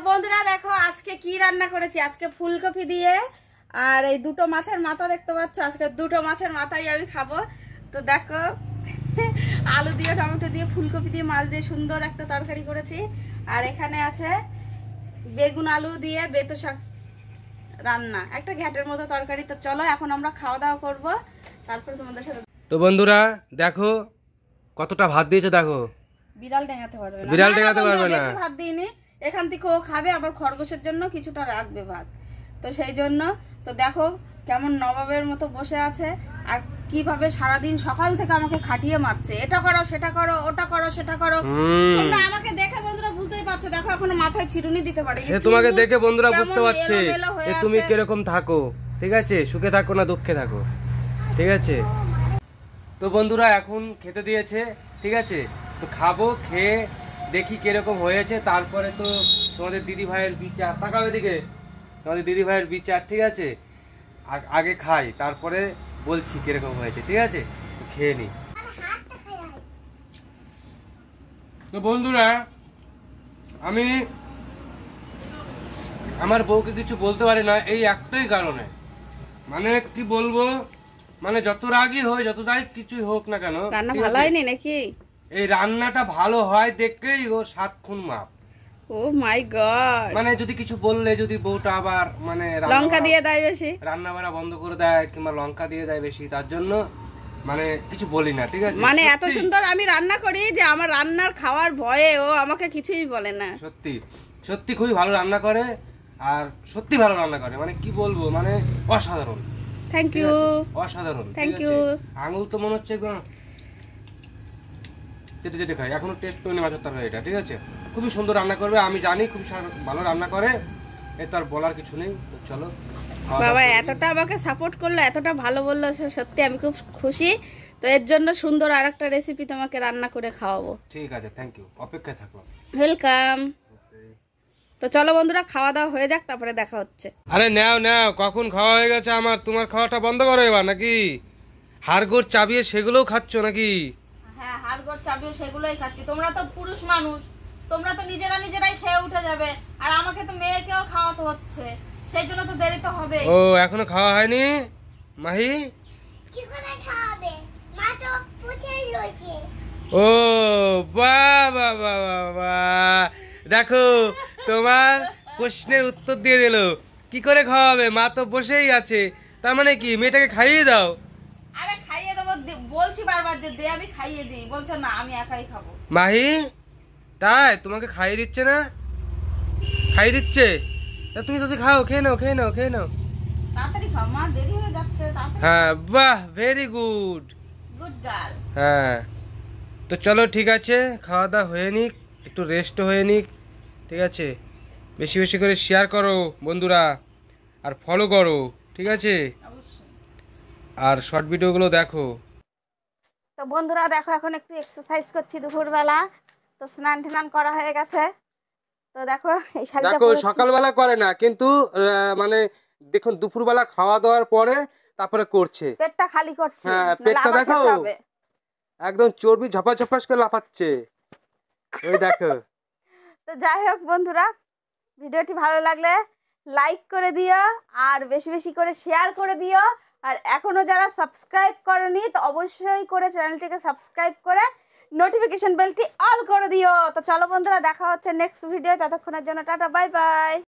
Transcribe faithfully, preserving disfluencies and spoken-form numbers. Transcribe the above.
বন্ধুরা দেখো আজকে কি রান্না করেছি। আজকে ফুলকপি দিয়ে আর এই দুটো মাছের মাথা দেখতে পাচ্ছ। আজকে দুটো মাছের মাথাই আমি খাবো। তো দেখো আলু দিয়ে টমেটো দিয়ে ফুলকপি দিয়ে মাছ দিয়ে সুন্দর একটা তরকারি করেছি। আর এখানে আছে বেগুন আলু দিয়ে বেতো শাক রান্না, একটা ঘ্যাটের মতো তরকারি। তো চলো এখন আমরা খাওয়া দাওয়া করবো, তারপরে তোমাদের সাথে। তো বন্ধুরা দেখো কতটা ভাত দিয়েছে, দেখো বিড়াল ডেঙাতে পারবে না, বিড়াল ডেঙাতে পারবে না। বেশি ভাত দিইনি, এখান থেকে ও খাবে, আবার খরগোশের জন্য কিছুটা রাখবে ভাত। তো সেই জন্য তো দেখো কেমন নবাবের মতো বসে আছে আর কিভাবে সারাদিন সকাল থেকে আমাকে খাটিয়ে মারছে। এটা করো সেটা করো, ওটা করো সেটা করো। তোমরা আমাকে দেখে বন্ধুরা বুঝতেই পারছো, দেখো এখনো মাথায় চিরুনি দিতে পারে। তোমাকে দেখে বন্ধুরা বুঝতে পারছে যে তুমি কিরকম থাকো, ঠিক আছে? সুখে থাকো না দুঃখে থাকো, ঠিক আছে? তো বন্ধুরা এখন খেতে দিয়েছে, ঠিক আছে? তো খাবো, খেয়ে দেখি কিরকম হয়েছে, তারপরে তো তোমাদের দিদি ভাইয়ের বিচার। তাকাও এদিকে, তোমাদের দিদি ভাইয়ের বিচার, ঠিক আছে? আগে খাই তারপরে বলছি কিরকম হয়েছে, ঠিক আছে? খেয়ে নি। তো বন্ধুরা আমি আমার বউকে কিছু বলতে পারি না এই একটাই কারণে, মানে কি বলবো, মানে যত রাগই হয় যত যাই কিছুই হোক না কেন, রান্না ভালো হয়নি নাকি? এই রান্নাটা ভালো হয় দেখেই ও সাত খুন মাপ। ও মাই গড, মানে যদি কিছু বললে যদি বউটা আবার মানে লঙ্কা দিয়ে দেয় বেশি, রান্না বাড়া বন্ধ করে দেয় কিংবা লঙ্কা দিয়ে দেয় বেশি, তার জন্য মানে কিছু বলি না, ঠিক আছে? মানে এত সুন্দর আমি রান্না করি যে আমার রান্নার খাওয়ার ভয়ে ও আমাকে কিছুই বলে না। সত্যি সত্যি খুবই ভালো রান্না করে, আর সত্যি ভালো রান্না করে, মানে কি বলবো, মানে অসাধারণ। থ্যাংক ইউ, অসাধারণ, থ্যাংক ইউ। আঙুল তো মনে হচ্ছে একদম চেটে চেটে খাই, এখনো টেস্ট করে নেওয়া মাছের তরকারি এটা, ঠিক আছে? খুবই সুন্দর রান্না করবে, আমি জানি খুব ভালো রান্না করে, এ তার বলার কিছু নেই। চলো বাবা এতটা আমাকে সাপোর্ট করলো, এতটা ভালো বললো, সত্যি আমি খুব খুশি। তো এর জন্য সুন্দর আর একটা রেসিপি তোমাকে রান্না করে খাওয়াবো। ঠিক আছে, থ্যাংক ইউ, অপেক্ষায় থাকো। ওয়েলকাম। তো চলো বন্ধুরা খাওয়া দাওয়া হয়ে যাক, তারপরে দেখা হচ্ছে। আরে নাও নাও, কখন খাওয়া হয়ে গেছে আমার, তোমার খাওয়াটা বন্ধ করো এবার নাকি? হাড়গোড় চাবিয়ে সেগুলোও খাচ্ছ নাকি? হ্যাঁ হাড়গোড় চাবিয়ে সেগুলোই খাচ্ছি। তোমরা তো পুরুষ মানুষ, তোমরা তো নিজেরা নিজেরাই খেয়ে উঠে যাবে, আর আমাকে তো মেয়েকেও খাওয়াতে হচ্ছে, সেই জন্য তো দেরি তো হবে। ও এখনো খাওয়া হয়নি মাহি? কি করে খাওয়াবে, মা তো পুছেই রয়েছে। ও বাহ বাহ বাহ বাহ, দেখো তোমার প্রশ্নের উত্তর দিয়ে দিল। কি করে খাওয়াবে, মা তো বসেই আছে, তার মানে কি মেয়েটাকে খাইয়ে দাও। আরে খাইয়ে দেবো, বলছি বারবার যে দে, আমি খাইয়ে দিই, বলছে না আমি একাই খাবো। মাহি তাই তোমাকে খাইয়ে দিচ্ছে না? খাইয়ে দিচ্ছে, তা তুমি যদি খাও, খেয়ে নাও খেয়ে নাও খেয়ে নাও, তাড়াতাড়ি খাও মা, দেরি হয়ে যাচ্ছে। হ্যাঁ বাহ, ভেরি গুড, গুড গার্ল। হ্যাঁ তো চলো ঠিক আছে, খাওয়া দাওয়া হয়ে নিক, একটু রেস্ট হয়ে নিক, ঠিক আছে? বেশি বেশি করে শেয়ার করো বন্ধুরা, আর ফলো করো, ঠিক আছে? আর শর্ট ভিডিওগুলো দেখো। তো বন্ধুরা দেখো এখন একটু এক্সারসাইজ করছি দুপুরবেলা। তো স্নান টান করা হয়ে গেছে। তো দেখো এই শাড়িটা দেখো সকালবেলা করে না কিন্তু, মানে দেখুন দুপুরবেলা খাওয়া দাওয়ার পরে তারপরে করছে, পেটটা খালি করছে। হ্যাঁ পেটটা দেখো একদম চর্বি ঝপা ঝপাস করে লাফাচ্ছে, ওই দেখো। তো যাই হোক বন্ধুরা, ভিডিওটি ভালো লাগলে লাইক করে দিও, আর বেশি বেশি করে শেয়ার করে দিও। আর এখনো যারা সাবস্ক্রাইব করনি তো অবশ্যই করে চ্যানেলটিকে সাবস্ক্রাইব করে নোটিফিকেশন বেলটি অল করে দিও। তো চলো বন্ধুরা দেখা হচ্ছে নেক্সট ভিডিও, ততক্ষণের জন্য টাটা, বাই বাই।